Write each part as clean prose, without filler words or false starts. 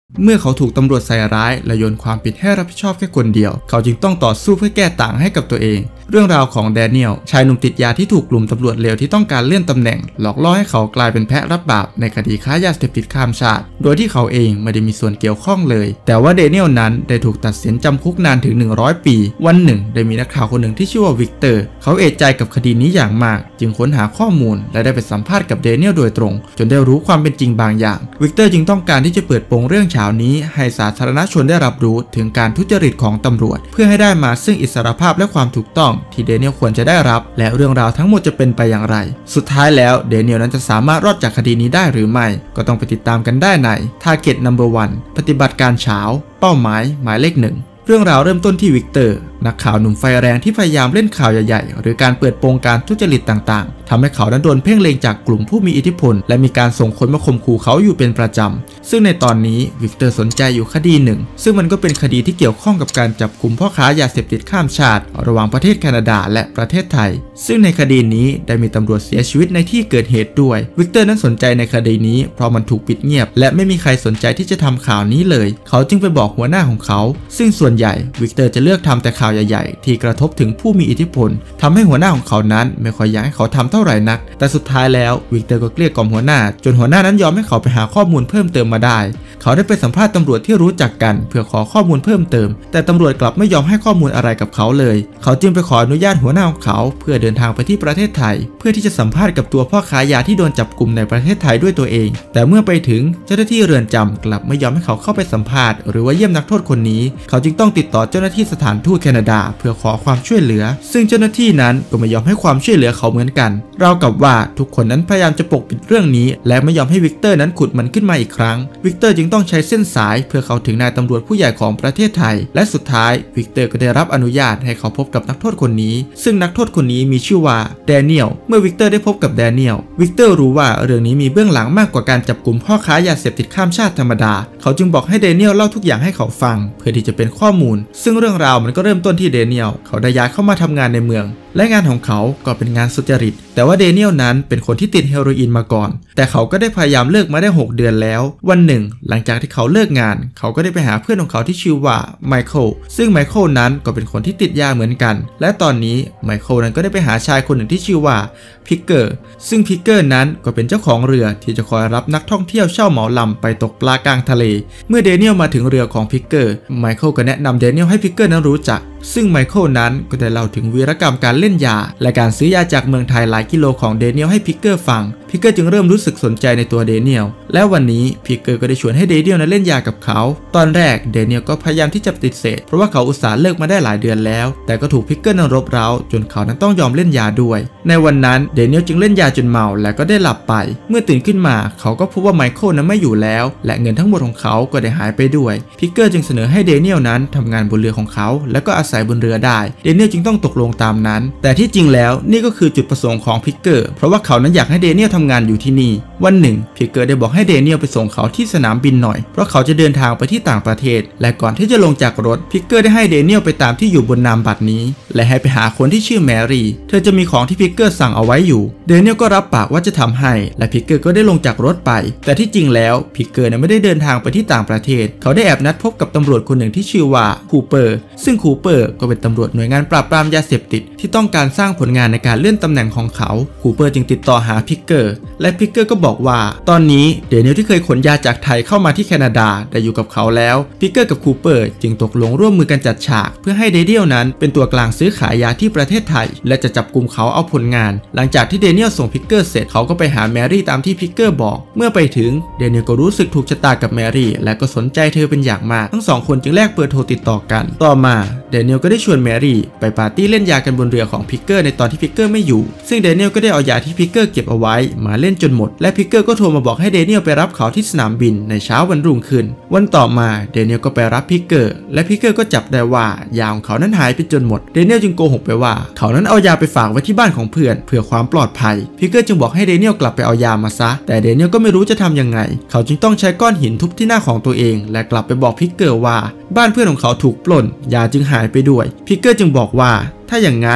เมื่อเขาถูกตำรวจใส่ร้ายและโยนความผิดให้รับผิดชอบแค่คนเดียวเขาจึงต้องต่อสู้เพื่อแก้ต่างให้กับตัวเองเรื่องราวของแดเนียลชายหนุ่มติดยาที่ถูกกลุ่มตำรวจเลวที่ต้องการเลื่อนตำแหน่งหลอกล่อให้เขากลายเป็นแพะรับบาปในคดีค้ายาเสพติดข้ามชาติโดยที่เขาเองไม่ได้มีส่วนเกี่ยวข้องเลยแต่ว่าแดเนียลนั้นได้ถูกตัดสินจำคุกนานถึง100 ปีวันหนึ่งได้มีนักข่าวคนหนึ่งที่ชื่อว่าวิกเตอร์เขาเอะใจกับคดีนี้อย่างมากจึงค้นหาข้อมูลและได้ไปสัมภาษณ์กับแดเนียลโดยตรงจนได้รู้ความเป็นจริงบางอย่างวิกเตอร์จึงต้องการที่จะเปิดโปงเรื่องเช้านี้ให้สาธารณชนได้รับรู้ถึงการทุจริตของตำรวจเพื่อให้ได้มาซึ่งอิสรภาพและความถูกต้องที่แดเนียลควรจะได้รับและเรื่องราวทั้งหมดจะเป็นไปอย่างไรสุดท้ายแล้วแดเนียลนั้นจะสามารถรอดจากคดีนี้ได้หรือไม่ก็ต้องไปติดตามกันได้ใน Target Number 1 ปฏิบัติการเช้าเป้าหมายหมายเลข 1เรื่องราวเริ่มต้นที่วิกเตอร์นักข่าวหนุ่มไฟแรงที่พยายามเล่นข่าวใหญ่ๆหรือการเปิดโปงการทุจริตต่างๆทำให้เขานั้นโดนเพ่งเล็งจากกลุ่มผู้มีอิทธิพลและมีการส่งคนมาข่มขู่เขาอยู่เป็นประจำซึ่งในตอนนี้วิกเตอร์สนใจอยู่คดีหนึ่งซึ่งมันก็เป็นคดีที่เกี่ยวข้องกับการจับกุมพ่อค้ายาเสพติดข้ามชาติระหว่างประเทศแคนาดาและประเทศไทยซึ่งในคดีนี้ได้มีตำรวจเสียชีวิตในที่เกิดเหตุด้วยวิกเตอร์นั้นสนใจในคดีนี้เพราะมันถูกปิดเงียบและไม่มีใครสนใจที่จะทำข่าวนี้เลยเขาจึงไปบอกหัวหน้าของเขาซึ่งส่วนใหญ่วิกเตอร์จะเลือกทำแต่ข่าวใหญ่ๆที่กระทบถึงผู้มีอิทธิพลทำให้หัวหน้าของเขานั้นไม่ค่อยอยากให้เขาทำเท่าไหร่นักแต่สุดท้ายแล้ววิกเตอร์ก็เกลี้ยกล่อมหัวหน้าจนหัวหน้านั้นยอมให้เขาไปหาข้อมูลเพิ่มเติมมาได้เขาได้ไปสัมภาษณ์ตำรวจที่รู้จักกันเพื่อขอข้อมูลเพิ่มเติมแต่ตำรวจกลับไม่ยอมให้ข้อมูลอะไรกับเขาเลยเขาจึงไปขออนุญาตหัวหน้าของเขาเพื่อเดินทางไปที่ประเทศไทยเพื่อที่จะสัมภาษณ์กับตัวพ่อค้ายาที่โดนจับกุมในประเทศไทยด้วยตัวเองแต่เมื่อไปถึงเจ้าหน้าที่เรือนจำกลับไม่ยอมให้เขาเข้าไปสัมภาษณ์หรือว่าเยี่ยมนักโทษคนนี้เขาจึงต้องติดต่อเจ้าหน้าที่สถานทูตแคนาดาเพื่อขอความช่วยเหลือซึ่งเจ้าหน้าที่นั้นก็ไม่ยอมให้ความช่วยเหลือเขาเหมือนกันราวกับว่าทุกคนนั้นพยายามจะปกปิดเรื่องนี้และไม่ยอมให้วิกเตอร์นั้นขุดมันขึ้นมาอีกครั้งวิกเตอร์จึงต้องใช้เส้นสายเพื่อเข้าถึงนายตำรวจผู้ใหญ่ของประเทศไทยและสุดท้ายวิกเตอร์ก็ได้รับอนุญาตให้เขาพบกับนักโทษคนนี้ซึ่งนักโทษคนนี้มีชื่อว่าแดเนียลเมื่อวิกเตอร์ได้พบกับแดเนียลวิกเตอร์รู้ว่าเรื่องนี้มีเบื้องหลังมากกว่าการจับกุมพ่อค้ายาเสพติดข้ามชาติธรรมดาเขาจึงบอกให้แดเนียลเล่าทุกอย่างให้เขาฟังเพื่อที่จะเป็นข้อมูลซึ่งเรื่องราวมันก็เริ่มต้นที่แดเนียลเขาได้ย้ายเข้ามาทำงานในเมืองและงานของเขาก็เป็นงานสุจริตแต่ว่าแดเนียลนั้นเป็นคนที่ติดเฮโรอีนมาก่อนแต่เขาก็ได้พยายามเลิกมาได้6 เดือนแล้ววันหนึ่งหลังจากที่เขาเลิกงานเขาก็ได้ไปหาเพื่อนของเขาที่ชื่อว่าไมเคิลซึ่งไมเคิลนั้นก็เป็นคนที่ติดยาเหมือนกันและตอนนี้ไมเคิลนั้นก็ได้ไปหาชายคนหนึ่งที่ชื่อว่าพิกเกอร์ซึ่งพิกเกอร์นั้นก็เป็นเจ้าของเรือที่จะคอยรับนักท่องเที่ยวเช่าเหมาลำไปตกปลากลางทะเลเมื่อแดเนียลมาถึงเรือของพิกเกอร์ไมเคิลก็แนะนำแดเนียลให้พิกเกอร์นั้นรู้จักซึ่งไมเคิลนั้นก็ได้เล่าถึงวีรกรรมการเล่นยาและการซื้อยาจากเมืองไทยหลายกิโลของแดเนียลให้พิกเกอร์ฟังพิกเกอร์จึงเริ่มรู้สึกสนใจในตัวแดเนียลและวันนี้พิกเกอร์ก็ได้ชวนให้แดเนียลนั้นเล่นยากับเขาตอนแรกแดเนียลก็พยายามที่จะปฏิเสธเพราะว่าเขาอุตส่าห์เลิกมาได้หลายเดือนแล้วแต่ก็ถูกพิกเกอร์นั้นรบเร้าจนเขานั้นต้องยอมเล่นยาด้วยในวันนั้นแดเนียลจึงเล่นยาจนเมาและก็ได้หลับไปเมื่อตื่นขึ้นมาเขาก็พบว่าไมเคิลนั้นไม่อยู่แล้วและเงินทั้งหมดของเขาก็ได้หายไปด้วยพิกเกอร์จึงเสนอให้แดเนียลนั้นทำงานบนเรือของเขาและก็อาศัยบนเรือได้แดเนียลจึงต้องตกลงตามนั้นแต่ที่จริงแล้วนี่ก็คือจุดประสงค์ของพิกเกอร์เพราะว่าเขานั้นอยากให้แดเนียลทำงานอยู่ที่นี่วันหนึ่งพิกเกอร์ได้บอกให้แดเนียลไปส่งเขาที่สนามบินหน่อยเพราะเขาจะเดินทางไปที่ต่างประเทศและก่อนที่จะลงจากรถพิกเกอร์ได้ให้แดเนียลไปตามที่อยู่บนนามบัตรนี้และให้ไปหาคนที่ชื่อแมรี่เธอจะมีของที่พิกเกอร์สั่งเอาไว้อยู่แดเนียลก็รับปากว่าจะทำให้และพิกเกอร์ก็ได้ลงจากรถไปแต่ที่จริงแล้วพิกเกอร์ไม่ได้เดินทางไปที่ต่างประเทศเขาได้แอบนัดพบกับตำรวจคนหนึ่งที่ชื่อว่าคูเปอร์ซึ่งคูเปอร์ก็เป็นตำรวจหน่วยงานปราบปรามยาเสพติดที่ต้องการสร้างผลงานในการเลื่อนตำแหน่งของเขาคูเปอร์จึงติดต่อหาพิกเกอร์และพิกเกอร์ก็บอกว่าตอนนี้แดเนียลที่เคยขนยาจากไทยเข้ามาที่แคนาดาได้อยู่กับเขาแล้วพิกเกอร์กับคูเปอร์จึงตกลงร่วมมือกันจัดฉากเพื่อให้แดเนียลนั้นเป็นตัวกลางซื้อขายยาที่ประเทศไทยและจะจับกุมเขาเอาผลงานหลังจากที่แดเนียลส่งพิกเกอร์เสร็จเขาก็ไปหาแมรี่ตามที่พิกเกอร์บอกเมื่อไปถึงแดเนียลก็รู้สึกถูกชะตากับแมรี่และก็สนใจเธอเป็นอย่างมากทั้งสองคนจึงแลกเบอร์โทรติดต่อกันต่อมาแดเนียลก็ได้ชวนแมรี่ไปปาร์ตี้เล่นยากันบนเรือของพิกเกอร์ในตอนที่พิกเกอร์ไม่อยู่ซึ่งแดเนียลก็ได้เอายาที่พิกเกอร์เก็บเอาไว้มาเล่นจนหมดและพิกเกอร์ก็โทรมาบอกให้แดเนียลไปรับเขาที่สนามบินในเช้าวันรุ่งขึ้นวันต่อมาแดเนียลก็ไปรับพิกเกอร์และพิกเกอร์ก็จับได้ว่ายาของเขานั้นหายไปจนหมดแดเนียลจึงโกหกไปว่าเขานั้นเอายาไปฝากไว้ที่บ้านของเพื่อนเพื่อความปลอดภัยพิกเกอร์จึงบอกให้แดเนียลกลับไปเอายามาซะแต่แดเนียลก็ไม่รู้จะทำยังไงเขาจึงต้องใช้ก้อนหินทุบที่หน้าของตัวเองและกลับไปบอกพิกเกอร์ว่าบ้านเพื่อนของเขาถูกปล้นยาจึงหายไปด้วยพิกเกอร์จึงบอกว่าถ้าอย่างนั้น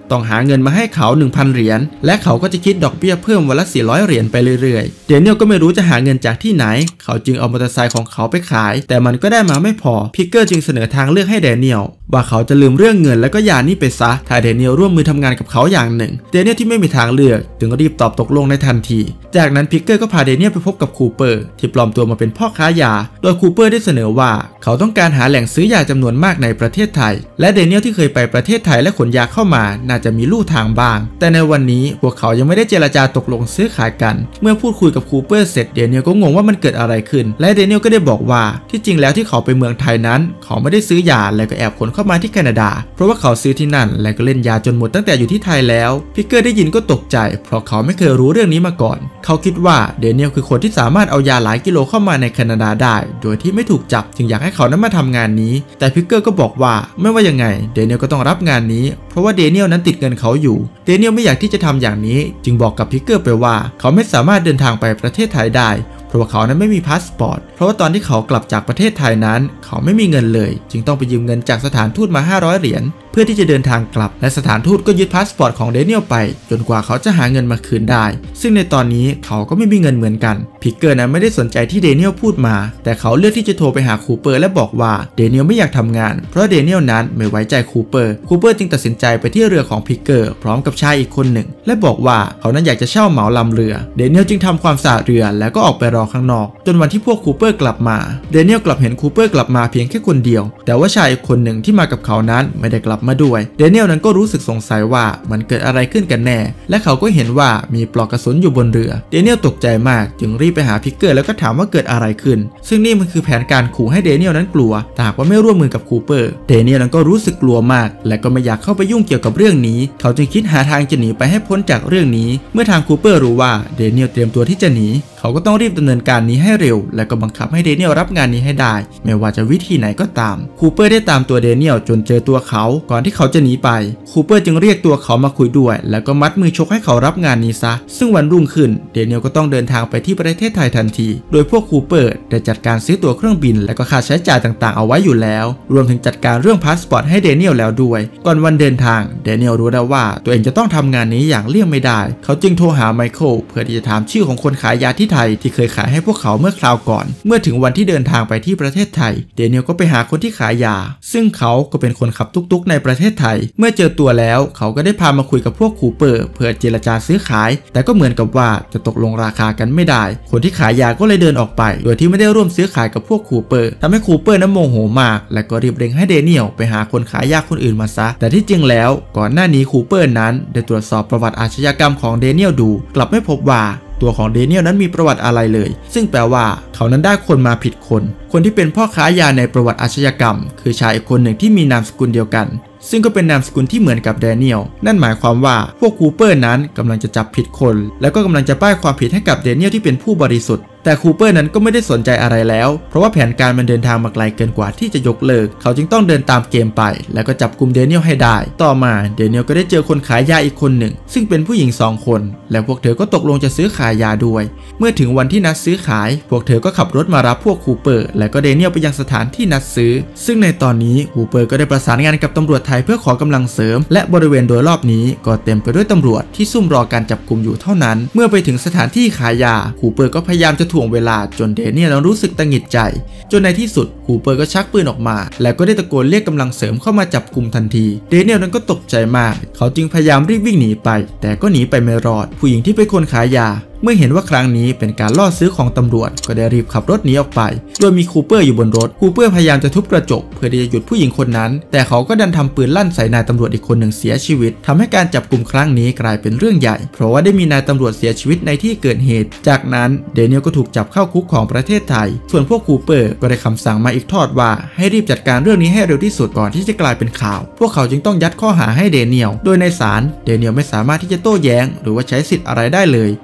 ต้องหาเงินมาให้เขา 1,000 เหรียญและเขาก็จะคิดดอกเบี้ยเพิ่มวันละ400 เหรียญไปเรื่อยๆเดเนียลก็ไม่รู้จะหาเงินจากที่ไหนเขาจึงเอามอเตอร์ไซค์ของเขาไปขายแต่มันก็ได้มาไม่พอพิกเกอร์จึงเสนอทางเลือกให้เดเนียลว่าเขาจะลืมเรื่องเงินแล้วก็ยานี้ไปซะถ้าเดเนียลร่วมมือทำงานกับเขาอย่างหนึ่งเดเนียลที่ไม่มีทางเลือกจึงรีบตอบตกลงในทันทีจากนั้นพิกเกอร์ก็พาเดเนียลไปพบกับคูเปอร์ที่ปลอมตัวมาเป็นพ่อค้ายาโดยคูเปอร์ได้เสนอว่าเขาต้องการหาแหล่งซื้อยาจำนวนมากในประเทศไทยและเดเนียลที่เคยไปประเทศไทยและขนยาเข้ามาน่าจะมีลู่ทางบ้างแต่ในวันนี้พวกเขายังไม่ได้เจรจาตกลงซื้อขายกันเมื่อพูดคุยกับคูเปอร์เสร็จเดเนียลก็งงว่ามันเกิดอะไรขึ้นและเดเนียลก็ได้บอกว่าที่จริงแล้วที่เขาไปเมืองไทยนั้นเขาไม่ได้ซื้อยาและก็แอบขนเข้ามาที่แคนาดาเพราะว่าเขาซื้อที่นั่นและก็เล่นยาจนหมดตั้งแต่อยู่ที่ไทยแล้วพิกเกอร์ได้ยินก็ตกใจเพราะเขาไม่เคยรู้เรื่องนี้มาก่อนเขาคิดว่าเดเนียลคือคนที่สามารถเอายาหลายกิโลเข้ามาในแคนาดาได้โดยที่ไม่ถูกจับจึงอยากให้เขานั้นมาทำงานนี้แต่พิกเกอร์ก็บอกว่าไม่ว่ายังไงเดเนียลก็ต้องรับงานนี้เพราะว่าเดเนียลนั้นติดเงินเขาอยู่เดเนียลไม่อยากที่จะทำอย่างนี้จึงบอกกับพิกเกอร์ไปว่าเขาไม่สามารถเดินทางไปประเทศไทยได้เพราะว่าเขานั้นไม่มีพาสปอร์ตเพราะว่าตอนที่เขากลับจากประเทศไทยนั้นเขาไม่มีเงินเลยจึงต้องไปยืมเงินจากสถานทูตมา500 เหรียญเพื่อที่จะเดินทางกลับและสถานทูตก็ยึดพาสปอร์ตของเดเนียลไปจนกว่าเขาจะหาเงินมาคืนได้ซึ่งในตอนนี้เขาก็ไม่มีเงินเหมือนกันพิกเกอร์นั้นไม่ได้สนใจที่เดเนียลพูดมาแต่เขาเลือกที่จะโทรไปหาคูเปอร์และบอกว่าเดเนียลไม่อยากทำงานเพราะเดเนียลนั้นไม่ไว้ใจคูเปอร์จึงตัดสินใจไปที่เรือของพิกเกอร์พร้อมกับชายอีกคนหนึ่งและบอกว่าเขานั้นอยากจะเช่าเหมาลำเรือเดเนียลจึงทำความสะอาดเรือแล้วก็ออกไปรอข้างนอกจนวันที่พวกคูเปอร์กลับมาเดเนียลกลับเห็นคูเปอร์กลับมาเพียงแค่คนเดียวแต่ว่าชายอีกคนหนึ่งที่มากับเขานั้นไม่ได้กลับมาด้วยเดเนียลนั้นก็รู้สึกสงสัยว่ามันเกิดอะไรขึ้นกันแน่และเขาก็เห็นว่ามีปลอกกระสุนอยู่บนเรือเดเนียลตกใจมากจึงรีบไปหาพิกเกอร์แล้วก็ถามว่าเกิดอะไรขึ้นซึ่งนี่มันคือแผนการขู่ให้เดเนียลนั้นกลัวแต่หากว่าไม่ร่วมมือกับคูเปอร์เดเนียลนั้นก็รู้สึกกลัวมากและก็ไม่อยากเข้าไปยุ่งเกี่ยวกับเรื่องนี้เขาจึงคิดหาทางจะหนีไปให้พ้นจากเรื่องนี้เมื่อทางคูเปอร์รู้ว่าเดเนียลเตรียมตัวที่จะหนีเขาก็ต้องรีบดำเนินการนี้ให้เร็วและก็บังคับให้เดเนียลรับงานนี้ให้ได้ไม่ว่าจะวิธีไหนก็ตามคูเปอร์ได้ตามตัวเดเนียลจนเจอตัวเขาก่อนที่เขาจะหนีไปคูเปอร์จึงเรียกตัวเขามาคุยด้วยแล้วก็มัดมือชกให้เขารับงานนี้ซะซึ่งวันรุ่งขึ้นเดเนียลก็ต้องเดินทางไปที่ประเทศไทยทันทีโดยพวกคูเปอร์ได้จัดการซื้อตั๋วเครื่องบินและก็ค่าใช้จ่ายต่างๆเอาไว้อยู่แล้วรวมถึงจัดการเรื่องพาสปอร์ตให้เดเนียลแล้วด้วยก่อนวันเดินทางเดเนียลรู้แล้วว่าตัวเองจะต้องทำงานนี้อย่างเลี่ยงไม่ได้เขาจึงโทรหาไมเคิลเพื่อที่จะถามชื่อของคนขายยาที่ไทยที่เคยขายให้พวกเขาเมื่อคราวก่อนเมื่อถึงวันที่เดินทางไปที่ประเทศไทยเดเนียลก็ไปหาคนที่ขายยาซึ่งเขาก็เป็นคนขับตุกๆในประเทศไทยเมื่อเจอตัวแล้วเขาก็ได้พามาคุยกับพวกคูเปอร์เพื่อเจรจาซื้อขายแต่ก็เหมือนกับว่าจะตกลงราคากันไม่ได้คนที่ขายยาก็เลยเดินออกไปโดยที่ไม่ได้ร่วมซื้อขายกับพวกคูเปอร์ทำให้คูเปอร์นั้นโมโหมากและก็รีบเร่งให้เดเนียลไปหาคนขายยาคนอื่นมาซะแต่ที่จริงแล้วก่อนหน้านี้คูเปอร์นั้นได้ตรวจสอบประวัติอาชญากรรมของเดเนียลดูกลับไม่พบว่าตัวของเดเนียลนั้นมีประวัติอะไรเลยซึ่งแปลว่าเขานั้นได้คนมาผิดคนที่เป็นพ่อค้ายาในประวัติอาชญากรรมคือชายอีกคนหนึ่งที่มีนามสกุลเดียวกันซึ่งก็เป็นนามสกุลที่เหมือนกับเดเนียลนั่นหมายความว่าพวกคูเปอร์นั้นกำลังจะจับผิดคนแล้วก็กำลังจะป้ายความผิดให้กับเดเนียลที่เป็นผู้บริสุทธิ์แต่คูเปอร์นั้นก็ไม่ได้สนใจอะไรแล้วเพราะว่าแผนการมันเดินทางมาไกลเกินกว่าที่จะยกเลิกเขาจึงต้องเดินตามเกมไปแล้วก็จับกุมเดเนียลให้ได้ต่อมาเดเนียลก็ได้เจอคนขายยาอีกคนหนึ่งซึ่งเป็นผู้หญิง2 คนและพวกเธอก็ตกลงจะซื้อขายยาด้วยเมื่อถึงวันที่นัดซื้อขายพวกเธอก็ขับรถมารับพวกคูเปอร์และก็เดเนียลไปยังสถานที่นัดซื้อซึ่งในตอนนี้คูเปอร์ก็ได้ประสานงานกับตำรวจไทยเพื่อขอกำลังเสริมและบริเวณโดยรอบนี้ก็เต็มไปด้วยตำรวจที่ซุ่มรอการจับกุมอยู่เท่านั้นเมื่อไปถึงสถานที่ขายยาคูเปอร์ก็พยายามจะถ่วงเวลาจนเดเนียลรู้สึกตังหิดใจจนในที่สุดคูเปอร์ก็ชักปืนออกมาแล้วก็ได้ตะโกนเรียกกำลังเสริมเข้ามาจับกุมทันทีเดเนียลนั้นก็ตกใจมากเขาจึงพยายามรีบวิ่งหนีไปแต่ก็หนีไปไม่รอดผู้หญิงที่เป็นคนขายยาเมื่อเห็นว่าครั้งนี้เป็นการล่อซื้อของตำรวจก็ได้รีบขับรถหนีออกไปโดยมีคูเปอร์อยู่บนรถคูเปอร์พยายามจะทุบกระจกเพื่อที่จะหยุดผู้หญิงคนนั้นแต่เขาก็ดันทำปืนลั่นใส่นายตำรวจอีกคนหนึ่งเสียชีวิตทำให้การจับกุมครั้งนี้กลายเป็นเรื่องใหญ่เพราะว่าได้มีนายตำรวจเสียชีวิตในที่เกิดเหตุจากนั้นเดเนียลก็ถูกจับเข้าคุกของประเทศไทยส่วนพวกคูเปอร์ก็ได้คำสั่งมาอีกทอดว่าให้รีบจัดการเรื่องนี้ให้เร็วที่สุดก่อนที่จะกลายเป็นข่าวพวกเขาจึงต้องยัดข้อหาให้เดเนียลโดยในศาลเดเนียลไม่สามารถที่จะโต้แย้งหรือว่าใช้สิทธิ์อะไรได้เลยจนสุด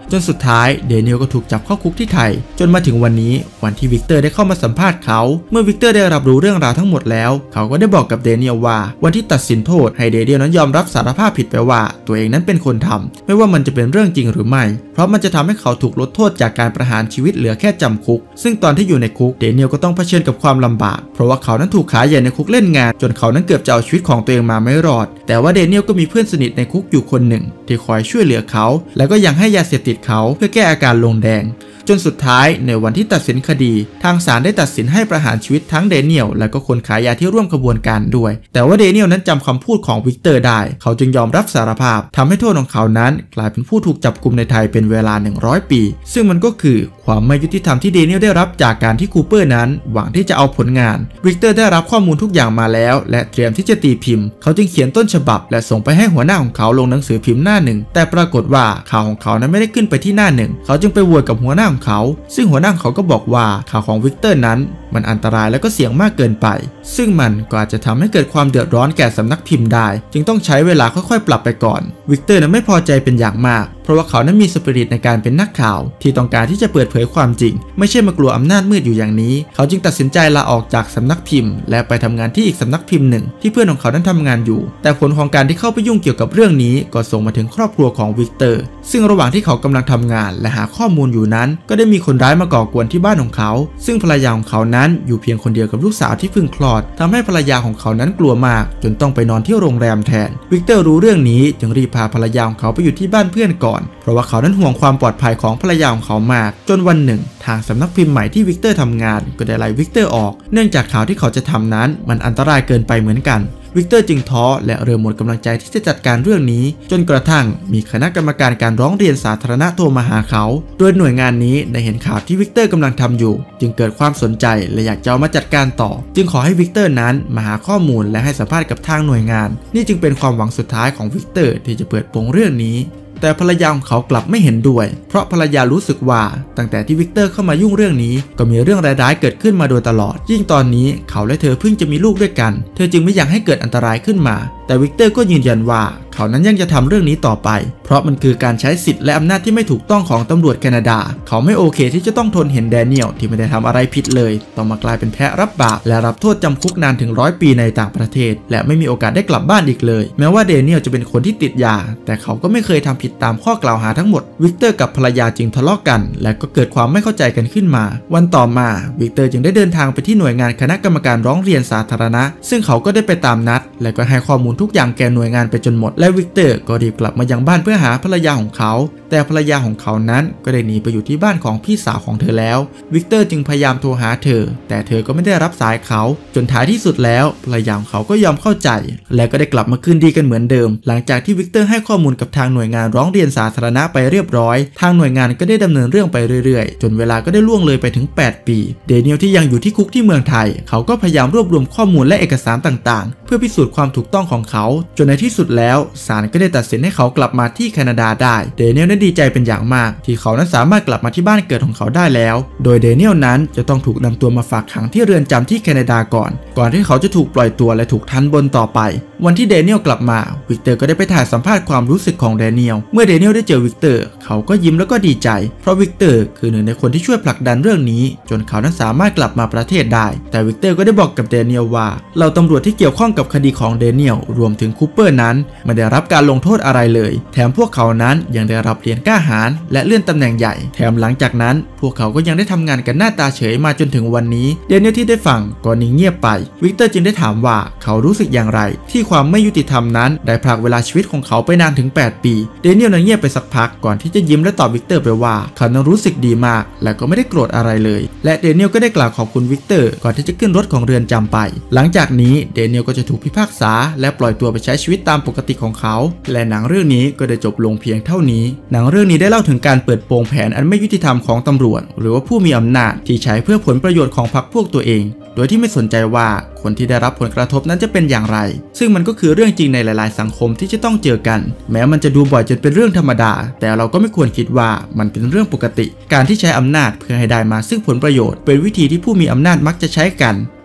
ท้ายเดเนียลก็ถูกจับเข้าคุกที่ไทยจนมาถึงวันนี้วันที่วิกเตอร์ได้เข้ามาสัมภาษณ์เขาเมื่อวิกเตอร์ได้รับรู้เรื่องราวทั้งหมดแล้วเขาก็ได้บอกกับเดเนียลว่าวันที่ตัดสินโทษให้เดเนียลนั้นยอมรับสารภาพผิดไปว่าตัวเองนั้นเป็นคนทำไม่ว่ามันจะเป็นเรื่องจริงหรือไม่เพราะมันจะทำให้เขาถูกลดโทษจากการประหารชีวิตเหลือแค่จำคุกซึ่งตอนที่อยู่ในคุกเดเนียลก็ต้องเผชิญกับความลำบากเพราะว่าเขานั้นถูกขาใหญ่ในคุกเล่นงานจนเขานั้นเกือบจะเอาชีวิตของตัวเองมาไม่รอดแต่ว่าเดเนียลก็มีเพื่อนสนิทในคุกอยู่คนหนึ่งที่คอยช่วยเหลือเขาและก็ยังให้ยาเสพติดเขาเพื่อแก้อาการลงแดงจนสุดท้ายในวันที่ตัดสินคดีทางศาลได้ตัดสินให้ประหารชีวิตทั้งเดเนียลและก็คนขายยาที่ร่วมขบวนการด้วยแต่ว่าเดเนียลนั้นจำคำพูดของวิกเตอร์ได้เขาจึงยอมรับสารภาพทำให้โทษของเขานั้นกลายเป็นผู้ถูกจับกุมในไทยเป็นเวลา100 ปีซึ่งมันก็คือความไม่ยุติธรรมที่เดเนียลได้รับจากการที่คูเปอร์นั้นหวังที่จะเอาผลงานวิกเตอร์ได้รับข้อมูลทุกอย่างมาแล้วและเตรียมที่จะตีพิมพ์เขาจึงเขียนต้นฉบับและส่งไปให้หัวหน้าของเขาลงหนังสือพิมพ์หน้าหนึ่งแต่ปรากฏว่าข่าวของเขานั้นไม่ได้ขึ้นไปที่หน้าหนึ่งเขาจึงไปโวยกับหัวหน้าของเขาซึ่งหัวหน้าเขาก็บอกว่าข่าวของวิกเตอร์นั้นมันอันตรายและก็เสี่ยงมากเกินไปซึ่งมันก็อาจจะทำให้เกิดความเดือดร้อนแก่สำนักพิมพ์ได้จึงต้องใช้เวลาค่อยๆปรับไปก่อนวิกเตอร์นั้นไม่พอใจเป็นอย่างมากเพราะว่าเขานั้นมีสปิริตในการเป็นนักข่าวที่ต้องการที่จะเปิดเผยความจริงไม่ใช่มากลัวอำนาจมืดอยู่อย่างนี้เขาจึงตัดสินใจลาออกจากสำนักพิมพ์และไปทำงานที่อีกสำนักพิมพ์หนึ่งที่เพื่อนของเขานั้นทำงานอยู่แต่ผลของการที่เข้าไปยุ่งเกี่ยวกับเรื่องนี้ก็ส่งมาถึงครอบครัวของวิกเตอร์ซึ่งระหว่างที่เขากำลังทำงานและหาข้อมูลอยู่นั้นก็ได้มีคนร้ายมาก่อกวนที่บ้านของเขาซึ่งภรรยาของเขานั้นอยู่เพียงคนเดียวกับลูกสาวที่เพิ่งคลอดทำให้ภรรยาของเขานั้นกลัวมากจนต้องไปนอนที่โรงแรมแทนวิกเตอร์รู้เรื่องนี้จึงรีบพาภรรยาของเขาไปอยู่ที่บ้านเพื่อนก่อนเพราะว่าเขานั้นห่วงความปลอดภัยของภรรยาของเขามากจนวันหนึ่งทางสำนักพิมพ์ใหม่ที่วิกเตอร์ทำงานก็ได้ไล่วิกเตอร์ออกเนื่องจากข่าวที่เขาจะทำนั้นมันอันตรายเกินไปเหมือนกันวิกเตอร์จึงท้อและเริ่มหมดกำลังใจที่จะจัดการเรื่องนี้จนกระทั่งมีคณะกรรมการการร้องเรียนสาธารณะโทรมาหาเขาโดยหน่วยงานนี้ได้เห็นข่าวที่วิกเตอร์กำลังทำอยู่จึงเกิดความสนใจและอยากจะเอามาจัดการต่อจึงขอให้วิกเตอร์นั้นมาหาข้อมูลและให้สัมภาษณ์กับทางหน่วยงานนี่จึงเป็นความหวังสุดท้ายของวิกเตอร์ที่จะเปิดโปงเรื่องนี้แต่ภรรยาของเขากลับไม่เห็นด้วยเพราะภรรยารู้สึกว่าตั้งแต่ที่วิกเตอร์เข้ามายุ่งเรื่องนี้ก็มีเรื่องร้ายๆเกิดขึ้นมาโดยตลอดยิ่งตอนนี้เขาและเธอเพิ่งจะมีลูกด้วยกันเธอจึงไม่อยากให้เกิดอันตรายขึ้นมาแต่วิกเตอร์ก็ยืนยันว่าเขานั้นยังจะทำเรื่องนี้ต่อไปเพราะมันคือการใช้สิทธิ์และอำนาจที่ไม่ถูกต้องของตำรวจแคนาดาเขาไม่โอเคที่จะต้องทนเห็นแดเนียลที่ไม่ได้ทำอะไรผิดเลยต้องมากลายเป็นแพะรับบาปและรับโทษจำคุกนานถึง100 ปีในต่างประเทศและไม่มีโอกาสได้กลับบ้านอีกเลยแม้ว่าแดเนียลจะเป็นคนที่ติดยาแต่เขาก็ไม่เคยทำผิดตามข้อกล่าวหาทั้งหมดวิกเตอร์กับภรรยาจึงทะเลาะกันและก็เกิดความไม่เข้าใจกันขึ้นมาวันต่อมาวิกเตอร์จึงได้เดินทางไปที่หน่วยงานคณะกรรมการร้องเรียนสาธารณะซึ่งเขาก็ได้ไปตามนัดและก็ให้ข้อมูลทุกอย่างแก่หน่วยงานไปจนหมดและวิกเตอร์ก็รีบกลับมายังบ้านเพื่อหาภรรยาของเขาแต่ภรรยาของเขานั้นก็ได้หนีไปอยู่ที่บ้านของพี่สาวของเธอแล้ววิกเตอร์จึงพยายามโทรหาเธอแต่เธอก็ไม่ได้รับสายเขาจนท้ายที่สุดแล้วภรรยาของเขาก็ยอมเข้าใจและก็ได้กลับมาคืนดีกันเหมือนเดิมหลังจากที่วิกเตอร์ให้ข้อมูลกับทางหน่วยงานร้องเรียนสาธารณะไปเรียบร้อยทางหน่วยงานก็ได้ดำเนินเรื่องไปเรื่อยๆจนเวลาก็ได้ล่วงเลยไปถึง8 ปีเดเนียลที่ยังอยู่ที่คุกที่เมืองไทยเขาก็พยายามรวบรวมข้อมูลและเอกสารต่างๆเพื่อพิสูจน์ความถูกต้องของเขาจนในที่สุดแล้วศาลก็ได้ตัดสินให้เขากลับมาที่แคนาดาได้เดเนียลนั้นดีใจเป็นอย่างมากที่เขานั้นสามารถกลับมาที่บ้านเกิดของเขาได้แล้วโดยเดเนียลนั้นจะต้องถูกนำตัวมาฝากขังที่เรือนจำที่แคนาดาก่อนที่เขาจะถูกปล่อยตัวและถูกทันบนต่อไปวันที่เดเนียลกลับมาวิกเตอร์ก็ได้ไปถ่ายสัมภาษณ์ความรู้สึกของเดเนียลเมื่อเดเนียลได้เจอวิกเตอร์เขาก็ยิ้มแล้วก็ดีใจเพราะวิกเตอร์คือหนึ่งในคนที่ช่วยผลักดันเรื่องนี้จนเขานั้นสามารถกลับมาประเทศได้แต่วิกเตอร์ก็ได้บอกกับเดเนียลว่าเราตำรวจที่เกี่ยวข้องกับคดีของเดเนียลรวมถึงคูเปอร์นั้นไม่ได้รับการลงโทษอะไรเลยแถมพวกเขานั้นยังได้รับเหรียญกล้าหาญและเลื่อนตำแหน่งใหญ่แถมหลังจากนั้นพวกเขาก็ยังได้ทำงานกันหน้าตาเฉยมาจนถึงวันนี้เดเนียลที่ได้ฟังก็นิ่งเงียบไปวิกเตอร์จึงได้ถามว่าเขารู้สึกอย่างไรที่ความไม่ยุติธรรมนั้นได้พรากเวลาชีวิตของเขาไปนานถึง8 ปีเดเนียลนั้นเงียบไปสักพักก่อนที่จะยิ้มและตอบวิกเตอร์ไปว่าเขานั้นรู้สึกดีมากและก็ไม่ได้โกรธอะไรเลยและเดเนียลก็ได้กล่าวขอบคุณวิกเตอร์ก่อนที่จะขึ้นรถของเรือนจำไปหลังจากนี้เดเนียลก็จะถูกพิพากษาและปล่อยตัวไปใช้ชีวิตตามปกติของเขาและหนังเรื่องนี้ก็ได้จบลงเพียงเท่านี้หนังเรื่องนี้ได้เล่าถึงการเปิดโปงแผนอันไม่ยุติธรรมของตำรวจหรือว่าผู้มีอำนาจที่ใช้เพื่อผลประโยชน์ของพรรคพวกตัวเองโดยที่ไม่สนใจว่าคนที่ได้รับผลกระทบนั้นจะเป็นอย่างไรซึ่งมันก็คือเรื่องจริงในหลายๆสังคมที่จะต้องเจอกันแม้มันจะดูบ่อยจนเป็นเรื่องธรรมดาแต่เราก็ไม่ควรคิดว่ามันเป็นเรื่องปกติการที่ใช้อำนาจเพื่อให้ได้มาซึ่งผลประโยชน์เป็นวิธีที่ผู้มีอำนาจมักจะใช้กัน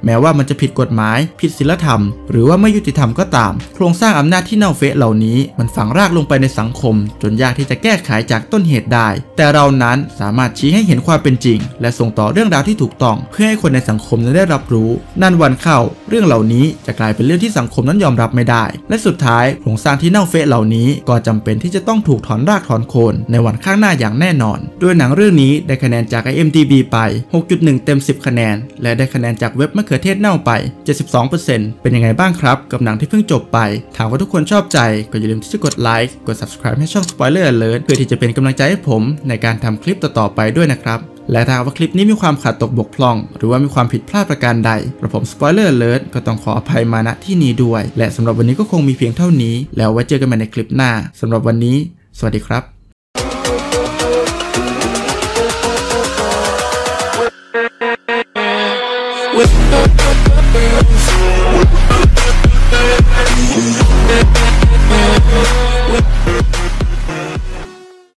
แม้ว่ามันจะผิดกฎหมายผิดศีลธรรมหรือว่าไม่ยุติธรรมก็ตามโครงสร้างอำนาจที่เน่าเฟะเหล่านี้มันฝังรากลงไปในสังคมจนยากที่จะแก้ไขจากต้นเหตุได้แต่เรานั้นสามารถชี้ให้เห็นความเป็นจริงและส่งต่อเรื่องราวที่ถูกต้องเพื่อให้คนในสังคมนั้นได้รับรู้นั่นวันเข้าเรื่องเหล่านี้จะกลายเป็นเรื่องที่สังคมนั้นยอมรับไม่ได้และสุดท้ายโครงสร้างที่เน่าเฟะเหล่านี้ก็จำเป็นที่จะต้องถูกถอนรากถอนโคนในวันข้างหน้าอย่างแน่นอนโดยหนังเรื่องนี้ได้คะแนนจาก IMDb ไป 6.1 เต็ม 10 คะแนนและได้คะแนนจากเว็บมะเขือเทศเน่าไป 72% เป็นยังไงบ้างครับกับหนังที่เพิ่งจบไปถามว่าทุกคนชอบใจก็อย่าลืมที่จะกดไลค์กด Subscribe ให้ช่อง Spoiler Alert เพื่อที่จะเป็นกำลังใจให้ผมในการทำคลิปต่อๆไปด้วยนะครับและถ้าว่าคลิปนี้มีความขาดตกบกพร่องหรือว่ามีความผิดพลาดประการใดกระผม Spoiler Alert ก็ต้องขออภัยมาณที่นี้ด้วยและสำหรับวันนี้ก็คงมีเพียงเท่านี้แล้วไว้เจอกันใหม่ในคลิปหน้าสำหรับวันนี้สวัสดีครับ